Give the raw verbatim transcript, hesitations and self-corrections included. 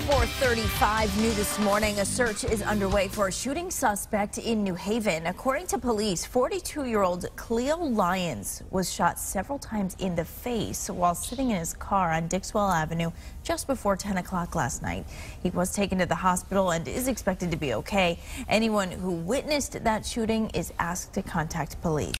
four thirty-five new this morning. A search is underway for a shooting suspect in New Haven. According to police, forty-two-year-old Cleo Lyons was shot several times in the face while sitting in his car on Dixwell Avenue just before ten o'clock last night. He was taken to the hospital and is expected to be okay. Anyone who witnessed that shooting is asked to contact police.